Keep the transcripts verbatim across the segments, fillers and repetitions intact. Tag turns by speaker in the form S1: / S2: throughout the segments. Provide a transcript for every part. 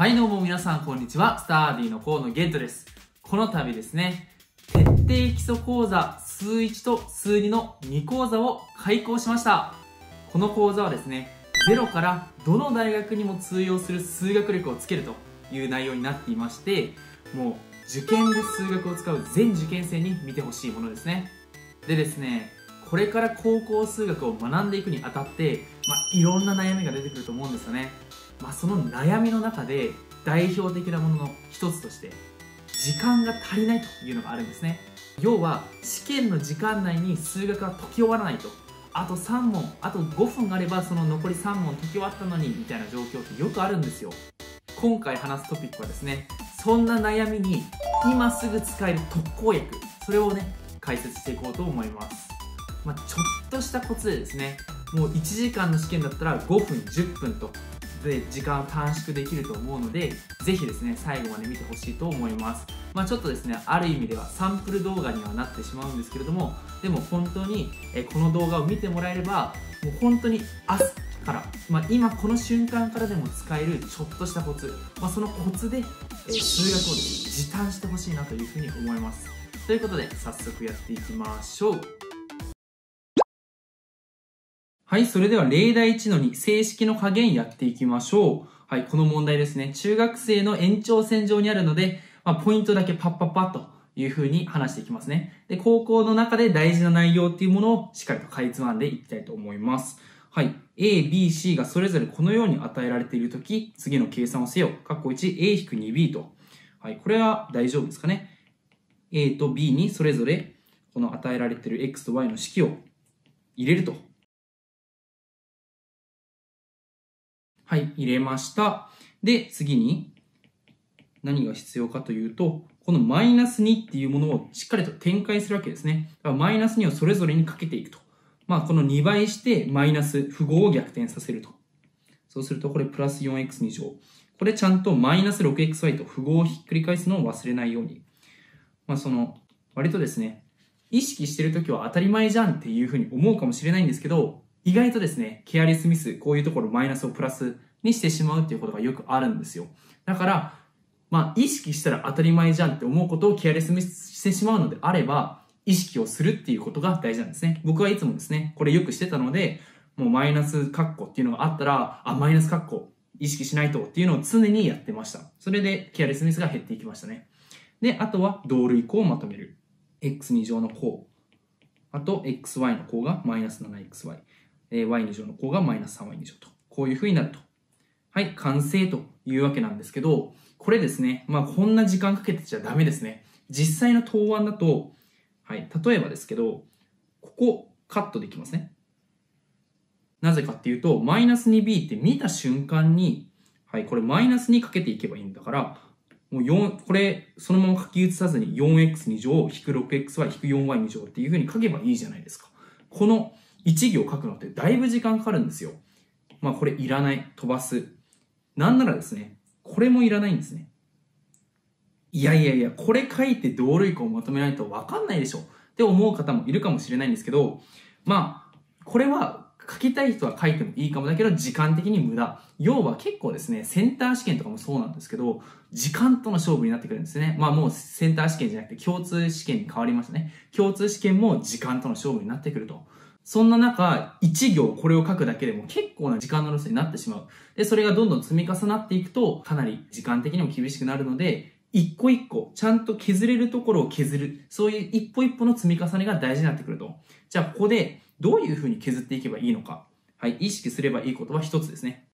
S1: はいどうも皆さんこんにちは。スターディの河野玄斗です。この度ですね、徹底基礎講座数いちと数にのに講座を開講しました。この講座はですね、ゼロからどの大学にも通用する数学力をつけるという内容になっていまして、もう受験で数学を使う全受験生に見てほしいものですね。でですね、これから高校数学を学んでいくにあたって、まあ、いろんな悩みが出てくると思うんですよね。まあ、その悩みの中で代表的なものの一つとして時間が足りないというのがあるんですね。要は試験の時間内に数学が解き終わらないと、あとさん問、あとごふんあればその残りさん問解き終わったのにみたいな状況ってよくあるんですよ。今回話すトピックはですね、そんな悩みに今すぐ使える特効薬、それをね解説していこうと思います。まあ、ちょっとしたコツでですね、もういちじかんの試験だったらごふんじゅっぷんとで時間を短縮できると思うので、ぜひですね最後まで見てほしいと思います。まあ、ちょっとですねある意味ではサンプル動画にはなってしまうんですけれども、でも本当にえこの動画を見てもらえればもう本当に明日から、まあ、今この瞬間からでも使えるちょっとしたコツ、まあ、そのコツでえ数学をですね時短してほしいなというふうに思います。ということで早速やっていきましょう。はい、それでは例題いちのに、整式の加減やっていきましょう。はい、この問題ですね、中学生の延長線上にあるので、まあ、ポイントだけパッパッパッという風に話していきますね。で、高校の中で大事な内容っていうものをしっかりとかいつまんでいきたいと思います。はい、A、B、C がそれぞれこのように与えられているとき、次の計算をせよ。括弧いち、エー に ビー と。はい、これは大丈夫ですかね。A と B にそれぞれこの与えられている X と Y の式を入れると。はい、入れました。で、次に何が必要かというと、このマイナスにっていうものをしっかりと展開するわけですね。だからマイナスにをそれぞれにかけていくと。まあ、このにばいしてマイナス符号を逆転させると。そうすると、これプラス よんエックスに 乗。これちゃんとマイナス ろくエックスワイ と符号をひっくり返すのを忘れないように。まあ、その、割とですね、意識してるときは当たり前じゃんっていうふうに思うかもしれないんですけど、意外とですね、ケアレスミス、こういうところマイナスをプラスにしてしまうっていうことがよくあるんですよ。だから、まあ、意識したら当たり前じゃんって思うことをケアレスミスしてしまうのであれば、意識をするっていうことが大事なんですね。僕はいつもですね、これよくしてたので、もうマイナスカッコっていうのがあったら、あ、マイナスカッコ意識しないとっていうのを常にやってました。それでケアレスミスが減っていきましたね。で、あとは同類項をまとめる。エックスに 乗の項。あと、エックスワイ の項がマイナス ななエックスワイ。ワイに 乗の項がマイナス さんワイに 乗と。こういう風になると。はい、完成というわけなんですけど、これですね、まあこんな時間かけてちゃダメですね。実際の答案だと、はい、例えばですけど、ここカットできますね。なぜかっていうと、マイナス にビー って見た瞬間に、はい、これマイナスにかけていけばいいんだから、もうよん、これそのまま書き写さずに よんエックスに 乗引く ろくエックスワイ 引く よんワイに 乗っていう風に書けばいいじゃないですか。このいち行書くのってだいぶ時間かかるんですよ。まあこれいらない、飛ばす。なんならですね、これもいらないんですね。いやいやいや、これ書いて同類項をまとめないと分かんないでしょって思う方もいるかもしれないんですけど、まあ、これは書きたい人は書いてもいいかもだけど、時間的に無駄。要は結構ですね、センター試験とかもそうなんですけど、時間との勝負になってくるんですね。まあもうセンター試験じゃなくて共通試験に変わりましたね。共通試験も時間との勝負になってくると。そんな中、いち行これを書くだけでも結構な時間のロスになってしまう。で、それがどんどん積み重なっていくと、かなり時間的にも厳しくなるので、一個一個、ちゃんと削れるところを削る。そういう一歩一歩の積み重ねが大事になってくると。じゃあ、ここでどういうふうに削っていけばいいのか。はい、意識すればいいことは一つですね。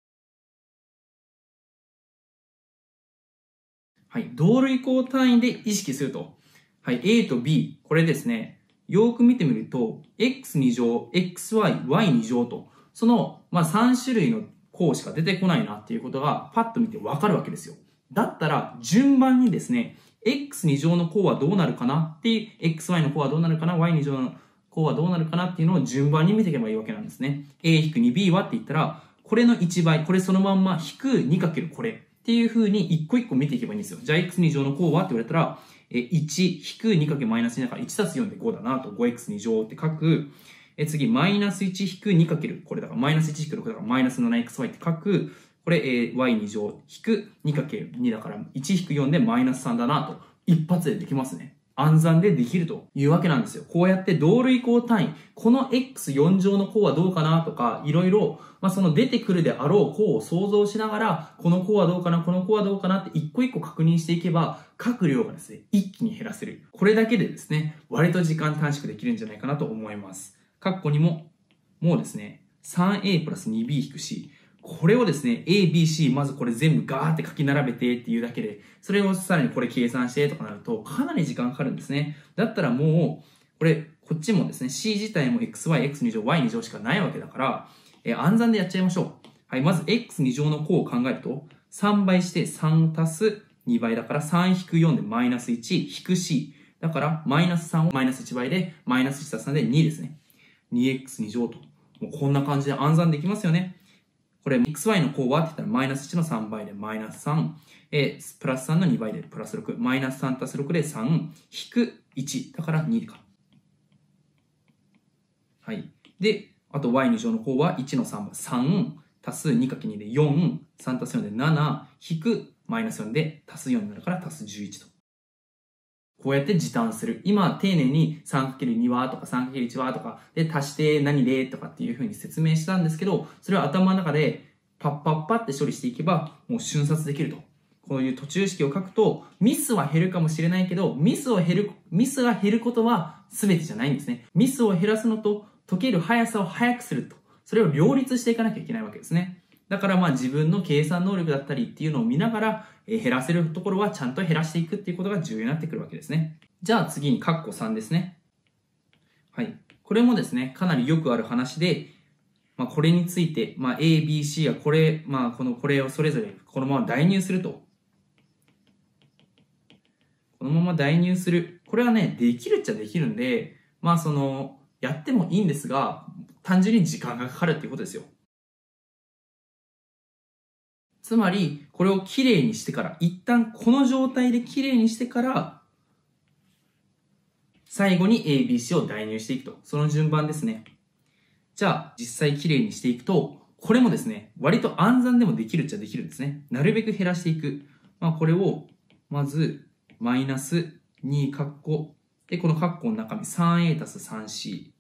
S1: はい、同類項単位で意識すると。はい、A と B、これですね。よく見てみると、エックスに 乗、エックスワイ、ワイに 乗と、その、まあ、さん種類の項しか出てこないなっていうことがパッと見てわかるわけですよ。だったら、順番にですね、エックスに 乗の項はどうなるかなっていう、エックスワイ の項はどうなるかな、ワイに 乗の項はどうなるかなっていうのを順番に見ていけばいいわけなんですね。エー に ビー はって言ったら、これのいちばい、これそのまんま引く にかける これっていう風に一個一個見ていけばいいんですよ。じゃあ エックスに 乗の項はって言われたら、いち引く にかけるマイナスにだからいちたすよんでごだなと ごエックスに 乗って書く。え次、マイナスいち引く にかけるこれだからマイナスいち引くろくだからマイナス ななエックスワイ って書く。ここれ、えー、ワイに乗引く にかけるに だから いち引くよんでマイナスさんだなと一発でできますね。暗算でできるというわけなんですよ。こうやって同類項単位、この エックスよん 乗の項はどうかなとか、いろいろ、まあ、その出てくるであろう項を想像しながら、この項はどうかな、この項はどうかなって一個一個確認していけば、書く量がですね、一気に減らせる。これだけでですね、割と時間短縮できるんじゃないかなと思います。括弧にも、もうですね、さんエー プラス にビー 引く C。これをですね、A、B、C、まずこれ全部ガーって書き並べてっていうだけで、それをさらにこれ計算してとかなると、かなり時間かかるんですね。だったらもう、これ、こっちもですね、C 自体も エックスワイ、エックスに 乗、ワイに 乗しかないわけだから、えー、暗算でやっちゃいましょう。はい、まず エックスに 乗の項を考えると、さんばいしてさん足すにばいだからさん引くよんでマイナスいち引く C。だから、マイナスさんをマイナスいちばいで、マイナスいち足すさんでにですね。にエックスに 乗と。もうこんな感じで暗算できますよね。これ、エックスワイ の項はって言ったら、マイナスいちのさんばいでマイナスさん、えー、プラスさんのにばいでプラスろく、マイナスさん足すろくでさん、引くいち、だからにか。はい。で、あと ワイに 乗の項は、いちのさんばい、さん、足す にかけるに でよん、さん足すよんでなな、引くマイナスよんで足すよんになるから足すじゅういちと。こうやって時短する。今、丁寧に さんかけるに はとか さんかけるいち はとか、で、足して何でとかっていう風に説明したんですけど、それは頭の中でパッパッパって処理していけば、もう瞬殺できると。こういう途中式を書くと、ミスは減るかもしれないけど、ミスを減る、ミスが減ることは全てじゃないんですね。ミスを減らすのと、解ける速さを速くすると。それを両立していかなきゃいけないわけですね。だからまあ自分の計算能力だったりっていうのを見ながら、えー、減らせるところはちゃんと減らしていくっていうことが重要になってくるわけですね。じゃあ次に括弧さんですね。はい。これもですね、かなりよくある話で、まあこれについて、まあ A、B、C がこれ、まあこのこれをそれぞれこのまま代入すると。このまま代入する。これはね、できるっちゃできるんで、まあその、やってもいいんですが、単純に時間がかかるっていうことですよ。つまり、これをきれいにしてから、一旦この状態できれいにしてから、最後に A、B、C を代入していくと。その順番ですね。じゃあ、実際きれいにしていくと、これもですね、割と暗算でもできるっちゃできるんですね。なるべく減らしていく。まあ、これを、まず、マイナスにカッコ。で、このカッコの中身 さんエー 足す さんシ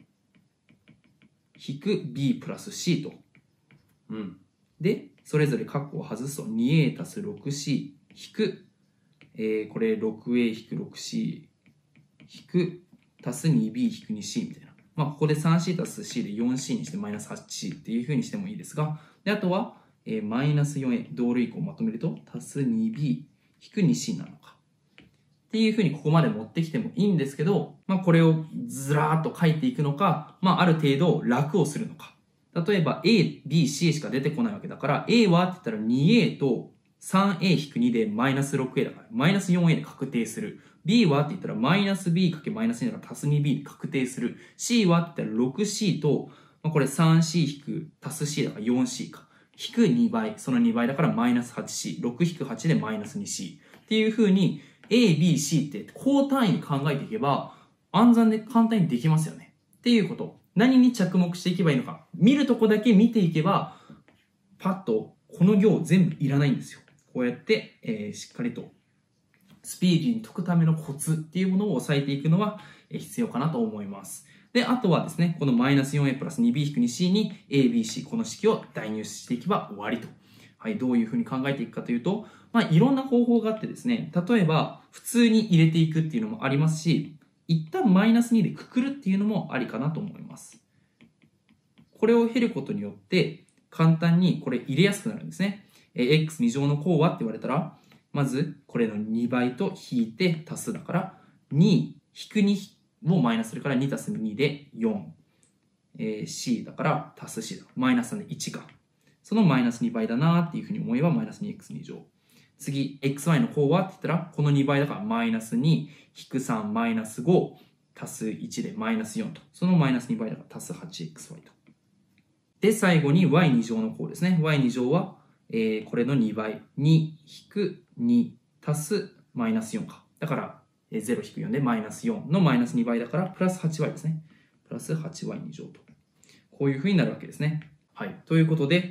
S1: ー。引く B プラス C と。うん。で、それぞれカッコを外すと にエー 足す ろくシー 引く、えー、これ ろくエー 引く ろくシー 引く足す にビー 引く にシー みたいな。まあ、ここで さんシー 足す C で よんシー にしてマイナス はちシー っていう風にしてもいいですが、で、あとは、えー、マイナス よんエー 同類項をまとめると足す にビー 引く にシー なのか。っていう風にここまで持ってきてもいいんですけど、まあ、これをずらーっと書いていくのか、まあ、ある程度楽をするのか。例えば A、B、C しか出てこないわけだから、A はって言ったら にエー と さんエー 引くにでマイナス ろくエー だから、マイナス よんエー で確定する。B はって言ったらマイナス B かけマイナスにだから足す にビー で確定する。C はって言ったら ろくシー と、まあ、これ さんシー 引く足す C だから よんシー か。引くにばい。そのにばいだからマイナス はちシー。ろく引くはちでマイナス にシー。っていう風に A、B、C って高単位に考えていけば暗算で簡単にできますよね。っていうこと。何に着目していけばいいのか。見るとこだけ見ていけば、パッとこの行全部いらないんですよ。こうやって、えー、しっかりとスピーディーに解くためのコツっていうものを押さえていくのは必要かなと思います。で、あとはですね、このマイナス よんエー プラス にビー 引く にシー に A、B、C この式を代入していけば終わりと。はい、どういうふうに考えていくかというと、まあ、いろんな方法があってですね、例えば普通に入れていくっていうのもありますし、一旦マイナスにでくくるっていうのもありかなと思います。これを経ることによって簡単にこれ入れやすくなるんですね。エックスに 乗の項はって言われたら、まずこれのにばいと引いて足すだから、に引くにをマイナスするからに足すにでよん。えー、C だから足す C だ。マイナスさんでいちか。そのマイナスにばいだなっていうふうに思えばマイナス にエックスに 乗。次、エックスワイ の項はって言ったら、このにばいだからマイナスに、引くさん、マイナスご、足すいちでマイナスよんと。そのマイナスにばいだから足す はちエックスワイ と。で、最後に ワイに 乗の項ですね。ワイに 乗は、えー、これのにばい。に引くに足すマイナスよんか。だから、えー、ゼロ引くよんでマイナスよんのマイナスにばいだからプラス はちワイ ですね。プラス はちワイに 乗と。こういう風になるわけですね。はい。ということで、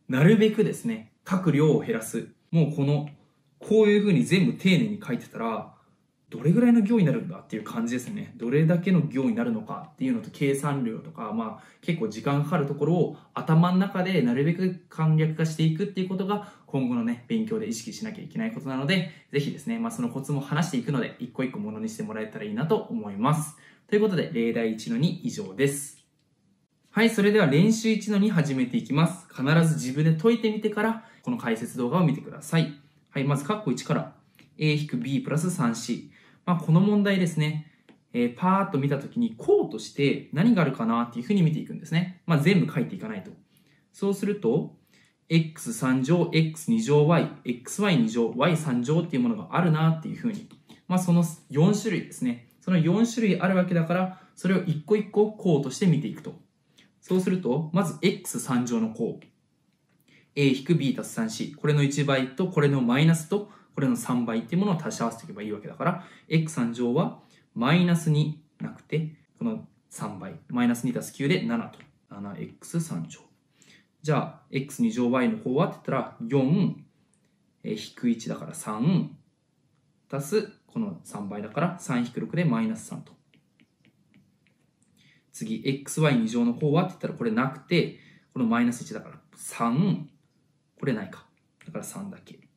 S1: なるべくですね、書く量を減らす。もうこの、こういう風に全部丁寧に書いてたら、どれぐらいの行になるんだっていう感じですね。どれだけの行になるのかっていうのと計算量とか、まあ結構時間かかるところを頭の中でなるべく簡略化していくっていうことが今後のね、勉強で意識しなきゃいけないことなので、ぜひですね、まあそのコツも話していくので、一個一個ものにしてもらえたらいいなと思います。ということで、例題いちのに以上です。はい、それでは練習いちのに始めていきます。必ず自分で解いてみてから、この解説動画を見てください。はい、まず、括弧いちから a-b プラス スリーシー。まあ、この問題ですね、えー、パーッと見たときに、項として何があるかなっていうふうに見ていくんですね。まあ、全部書いていかないと。そうすると、エックスさん 乗 エックスに 乗 y、エックスワイに 乗 ワイさん 乗っていうものがあるなっていうふうに。まあ、そのよん種類ですね。そのよん種類あるわけだから、それを一個一個項として見ていくと。そうすると、まず エックスさん 乗の項。a-b 足す スリーシー。これのいちばいと、これのマイナスと、これのさんばいっていうものを足し合わせていけばいいわけだから、エックスさん 乗はマイナスになくて、このさんばい。マイナスに足すきゅうでななと。ななエックスさん 乗。じゃあ、エックスに 乗 y の方はって言ったら、よん、え引くいちだからさん、足す、このさんばいだからさん引くろくでマイナスさんと。次、エックスワイに 乗の方はって言ったらこれなくて、このマイナスいちだからさん、これないか。だからさんだけ。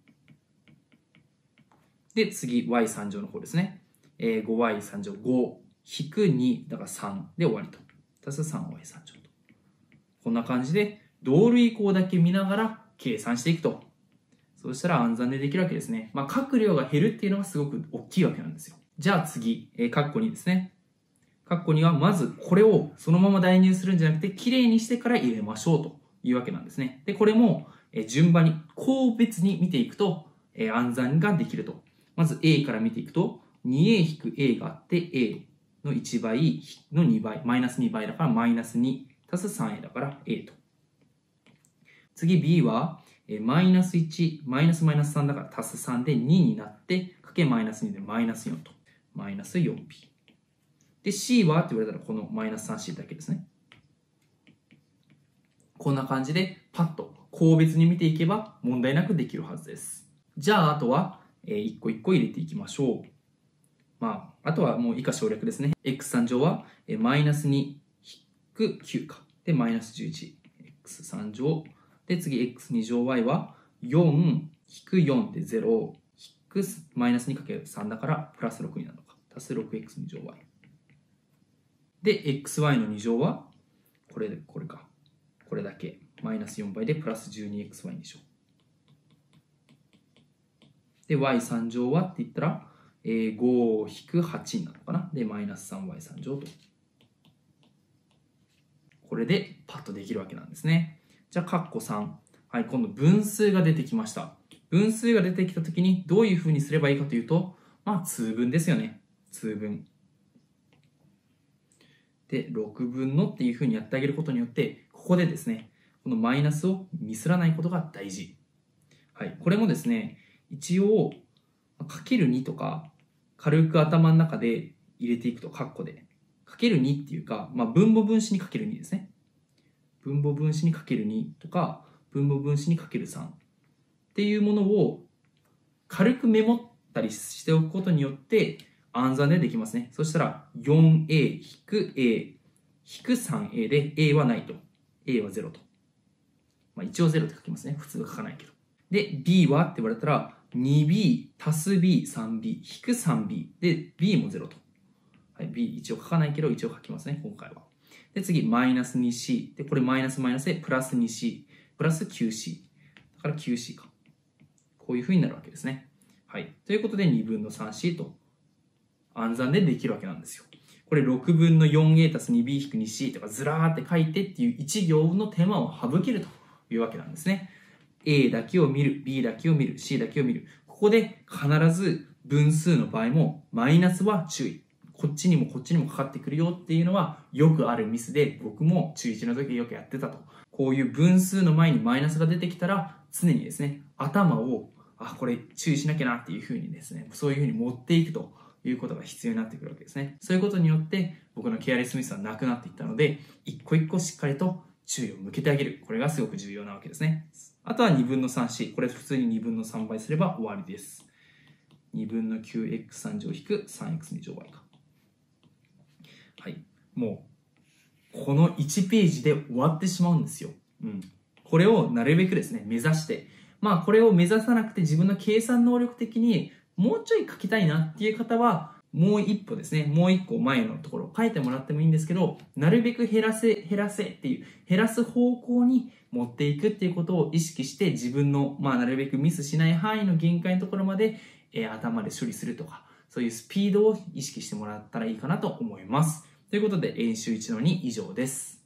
S1: で、次、ワイさん 乗の方ですね。えー、ごワイさん 乗、ご、引くに、だからさんで終わりと。足す さんワイさん 乗と。こんな感じで、同類項だけ見ながら計算していくと。そうしたら暗算でできるわけですね。まあ、書く量が減るっていうのがすごく大きいわけなんですよ。じゃあ次、えー、括弧にですね。括弧にはまずこれをそのまま代入するんじゃなくて、きれいにしてから入れましょうというわけなんですね。で、これもえ順番に、項別に見ていくと、え暗算ができると。まず A から見ていくと、にエー 引く A があって、A のいちばいのにばい、マイナスにばいだからマイナスに、足す さんエー だから A と。次 B は、マイナスいち、マイナスマイナスさんだから足すさんでにになって、かけマイナスにでマイナスよんと。マイナス よんビー。で、C はって言われたらこのマイナス さんシー だけですね。こんな感じでパッと項別に見ていけば問題なくできるはずです。じゃあ、あとは、えー、一個一個入れていきましょう。まあ、あとはもう以下省略ですね。エックスさん 乗は、えー、マイナスに引くきゅうか。で、マイナスじゅういち。エックスさん 乗。で、次、エックスに 乗 y はよん引くよんでゼロ。引くマイナスにかけるさんだからプラスろくになるのか。足す ろくエックスに 乗 y。で、エックスワイ のに乗は、これで、これか。これだけ。マイナスよんばいでプラス じゅうにエックスワイ に乗。で、ワイさん 乗はって言ったら、えー、ご引くはちになるのかな。で、マイナス さんワイさん 乗と。これでパッとできるわけなんですね。じゃあ、括弧さん。はい、今度分数が出てきました。分数が出てきたときにどういうふうにすればいいかというと、まあ、通分ですよね。通分。で、ろくぶんのっていうふうにやってあげることによって、ここでですね、このマイナスをミスらないことが大事。はい。これもですね、一応、かけるにとか、軽く頭の中で入れていくと、カッコで。かけるにっていうか、まあ、分母分子にかけるにですね。分母分子にかけるにとか、分母分子にかけるさんっていうものを軽くメモったりしておくことによって、暗算でできますね。そしたら よんエー 引く A 引く さんエー で A はないと。A はゼロと。まあ、一応ゼロって書きますね。普通は書かないけど。で、B はって言われたら にビー 足す B、さんビー 引く さんビー で B もゼロと。はい、B 一応書かないけど一応書きますね。今回は。で、次、マイナス にシー。で、これマイナスマイナスでプラス にシー。プラス きゅうシー。だから きゅうシー か。こういう風になるわけですね。はい。ということでにぶんのさんシーと暗算でできるわけなんですよ。これろくぶんの よんエー 足す にビー 引く にシー とかずらーって書いてっていういち行の手間を省けるというわけなんですね。A だけを見る、B だけを見る、C だけを見る。ここで必ず分数の場合もマイナスは注意。こっちにもこっちにもかかってくるよっていうのはよくあるミスで、僕も中いちの時よくやってたと。こういう分数の前にマイナスが出てきたら常にですね、頭をあ、これ注意しなきゃなっていうふうにですね、そういうふうに持っていくということが必要になってくるわけですね。そういうことによって僕のケアレスミスはなくなっていったので、一個一個しっかりと注意を向けてあげる。これがすごく重要なわけですね。あとはにぶんの さんシー。これ普通ににぶんのさん倍すれば終わりです。にぶんの きゅうエックスさん 乗引く さんエックスに 乗倍か。はい。もう、このいちページで終わってしまうんですよ。うん。これをなるべくですね、目指して、まあこれを目指さなくて自分の計算能力的にもうちょい書きたいなっていう方は、もう一歩ですね、もう一個前のところを書いてもらってもいいんですけど、なるべく減らせ、減らせっていう、減らす方向に持っていくっていうことを意識して、自分の、まあなるべくミスしない範囲の限界のところまで、えー、頭で処理するとか、そういうスピードを意識してもらったらいいかなと思います。ということで、演習いちのに以上です。